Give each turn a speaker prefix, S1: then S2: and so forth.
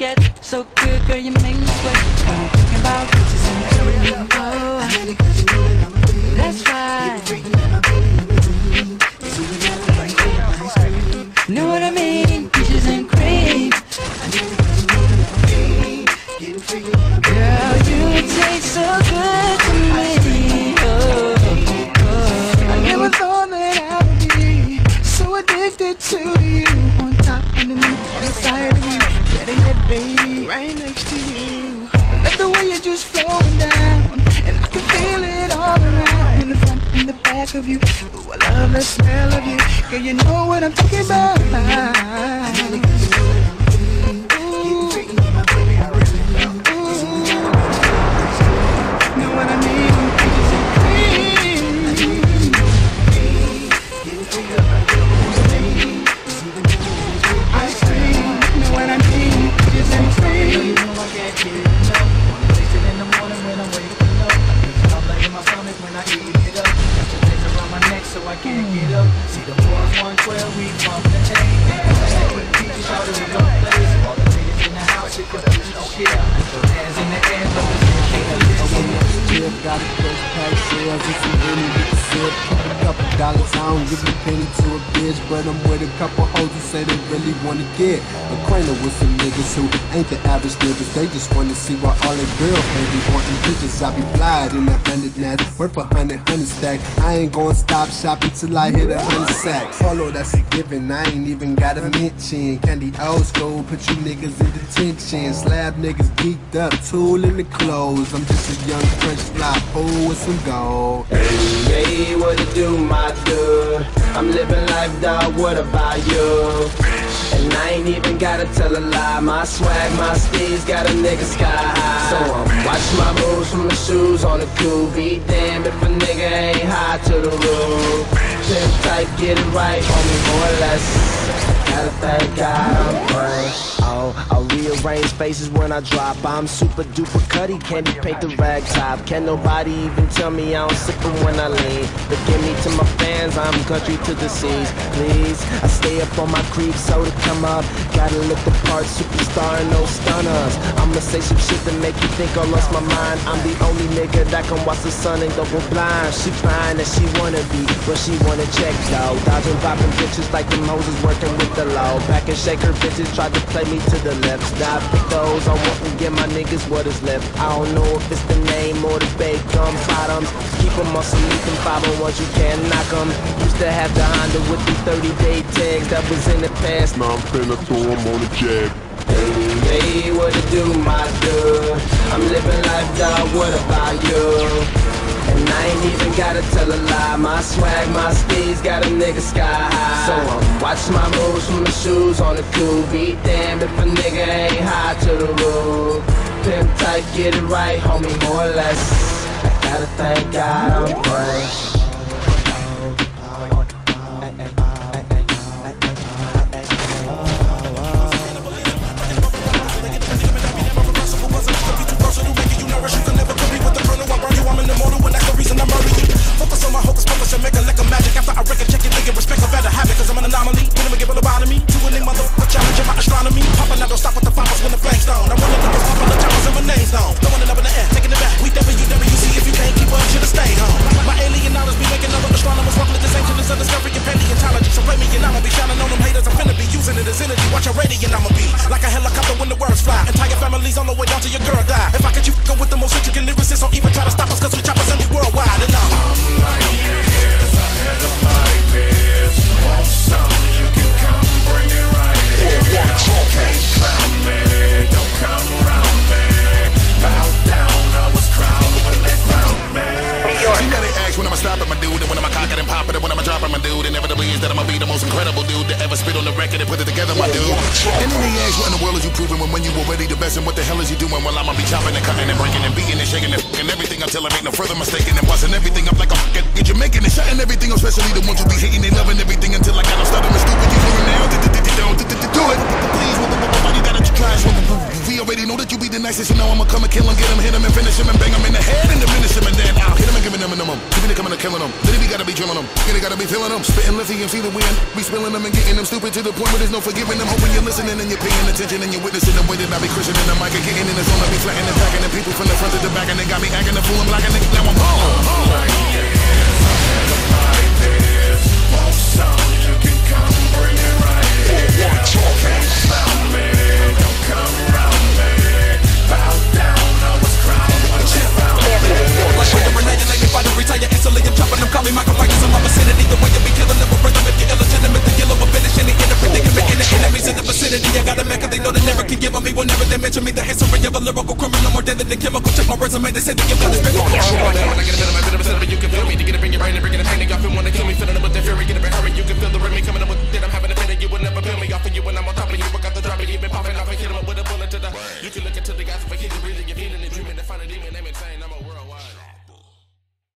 S1: get so good, girl, you make me sweat. When I'm talking about bitches and cream, oh, that's right. Know what I mean? Peaches and cream. Girl, you taste so good to me. Oh,
S2: I never thought that I would be so addicted to you. On top, underneath, on the side of you, getting that baby right next to you. I love the way you're just flowing down, and I can feel it all around, in the front and the back of you. Ooh, I love the smell of you. Girl, you know what I'm talking about. Know what I mean? Peaches and cream. Ice cream. Know what I mean? Peaches and cream.
S3: I can't get enough. Wanna taste it in the morning when I'm waking up. I'm like in my stomach when I eat it up. Got your legs around my neck so I can't get up. See the boys 112, we pump the chain. With peaches out of the place. All the ladies in the house, if the bitch don't care. Throw hands in the air, but the bitch can't
S4: Got a fresh pack sales, if you really get the sip. A couple dollars, I don't give a penny to a bitch, but I'm with a couple hoes who say they really wanna get acquainted with some niggas who ain't the average niggas. They just wanna see why all their girls be wanting pictures. I be flyed in 100 net, worth 100 stack. I ain't gonna stop shopping till I hit 100 sacks. Follow, that's a given, I ain't even gotta mention. Candy old school, put you niggas in detention. Slab niggas geeked up, tool in the clothes. I'm just a young French fly. Oh, with some gold.
S5: Hey, what it do, my dude? I'm living life, dog, what about you? And I ain't even gotta tell a lie. My swag, my steez got a nigga sky high. So watch my moves from the shoes on the cool. Be damn if a nigga ain't high to the roof. Pimp tight, get it right, homie, more or less. Gotta thank God I'm fresh. I'll rearrange faces when I drop. I'm super duper cutty, candy paint the rag top. Can't nobody even tell me I don't sip them when I lean. But give me to my fans, I'm country to the seas. Please, I stay up on my creep, so to come up. Gotta look the part, superstar and no stunners. I'ma say some shit to make you think I lost my mind. I'm the only nigga that can watch the sun and double blind. She fine as she wanna be, but she wanna check though. Dodging, dropping bitches like the Moses working with the law. Back and shake her bitches, tried to play me to the left. Now I pick those I want and give my niggas what is left. I don't know if it's the name or the baked gum bottoms. Keep them on some leaf and 501s, you can't knock them. Used to have the Honda with the 30-day tags that was in the past.
S4: Now I'm finna throw them on the jab.
S5: Hey, what it do, my dude? I'm living life, dog, what about you? And I ain't even gotta tell a lie. My swag, my steez got a nigga sky high. So watch my moves from the shoes on the cool. Be damned if a nigga ain't high to the roof. Pimp tight, get it right, homie, more or less. I gotta thank God I'm fresh.
S6: Focus on my hocus pocus and make a lick of magic. After I record check it, nigga, respect a better habit. Cause I'm an anomaly, when I'm give a lobotomy. To a motherfucker challenge in my astronomy. Poppin' out, don't stop with the farmers when the flames down. I wanna do is pop on the choppers and my name's down. Throwing it up in the air, taking it back. We WWC if you can't keep up, should've stayed home. My alien knowledge be making other astronomers walk with this ancient as a discovery and paleontology. So play me and I'ma be shining on them haters. I'm finna be using it as energy. Watch your radiant, I'ma be like a helicopter when the words fly. Entire families on the way down to your girl die. If I could you go with the most intricate lyricists, don't even try to stop us cause we choppers and we worldwide. And I'm right here. Want some, you can come bring it right here. Can't clown me, don't come around me. Bow down, I was crowded when they found me.
S7: You know they ask when I'ma stop at my dude, and when I'ma cock it and pop it, and when I'ma drop at my dude. Inevitably is that I'ma be the most incredible dude to ever spit on the record and put it together, my dude. And then they ask what in the world is you proving when you already the best, and what the hell is you doing? Well, I'ma be chopping and cutting and breaking and beating and shaking and f***ing everything until I make no further mistaking and busting everything up like a f***ing get you making and shutting everything, especially the ones you be hating and loving everything until I got them stuttering stupid. You figure now, do it. Please, why you gotta clash. We already know that you be the nicest, you know I'ma come and kill him, get him, hit him and finish him and bang him in the head and diminish him and then I'll hit him and give him a minimum. Give me the coming and killing him. Then we gotta be drilling him. Yeah, they gotta be feeling him. Spitting lithium, see the wind. We spilling them and getting them stupid to the point where there's no forgiving them. Hoping you're listening and you're paying attention and you're witnessing the way that I be Christian in the mic and getting in the zone. I be flattening and packing and people from the front to the back and they got me acting the fool. I'm blacking it. Now I'm home. Want some, you can come bring it right here. Can't stop me, don't come around me. Bow down, I was crying when you found me.
S6: Like when you're reneging, like if I don't retire instantly, I'm chopping them, call me Michael Myers in my vicinity. The way you be killing them with rhythm, if you're illegitimate, then you'll finish any in the predicament. In the enemies in the vicinity, I got a mecca, they know they never can give on me. Whenever they mention me, the history of a lyrical criminal, more deadly than chemical. Check my resume, they say that you're gonna spit. When I get a bit of my you can feel me, to get it in your brain,